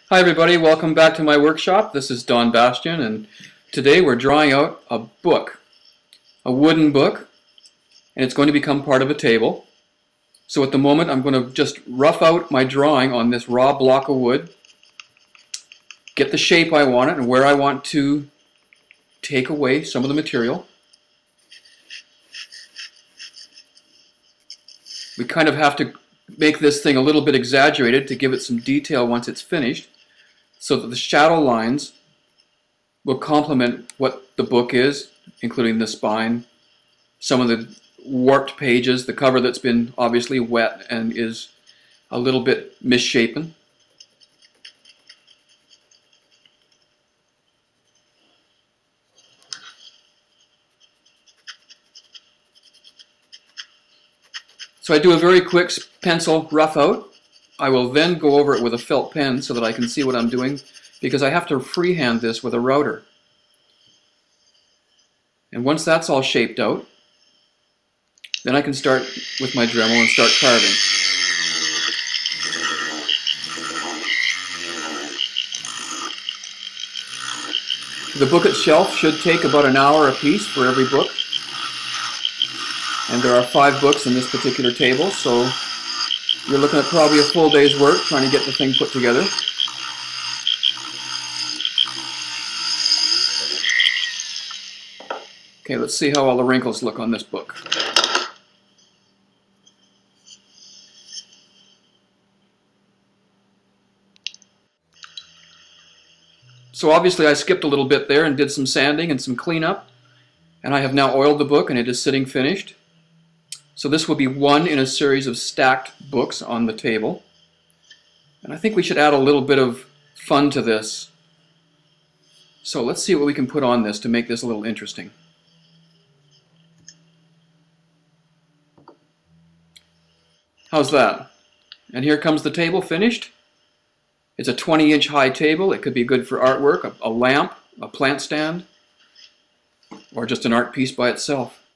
Hi everybody, welcome back to my workshop. This is Bastian, and today we're drawing out a book, a wooden book, and it's going to become part of a table. So at the moment I'm going to just rough out my drawing on this raw block of wood, get the shape I want it and where I want to take away some of the material. We kind of have to make this thing a little bit exaggerated to give it some detail once it's finished, so that the shadow lines will complement what the book is, including the spine, some of the warped pages, the cover that's been obviously wet and is a little bit misshapen. So I do a very quick pencil rough out. I will then go over it with a felt pen so that I can see what I'm doing, because I have to freehand this with a router. And once that's all shaped out, then I can start with my Dremel and start carving. The book itself should take about an hour a piece for every book. And there are 5 books in this particular table, so you're looking at probably a full day's work trying to get the thing put together. Okay, let's see how all the wrinkles look on this book. So obviously I skipped a little bit there and did some sanding and some cleanup, and I have now oiled the book and it is sitting finished. So this will be one in a series of stacked books on the table. And I think we should add a little bit of fun to this. So let's see what we can put on this to make this a little interesting. How's that? And here comes the table finished. It's a 20-inch high table. It could be good for artwork, a lamp, a plant stand, or just an art piece by itself.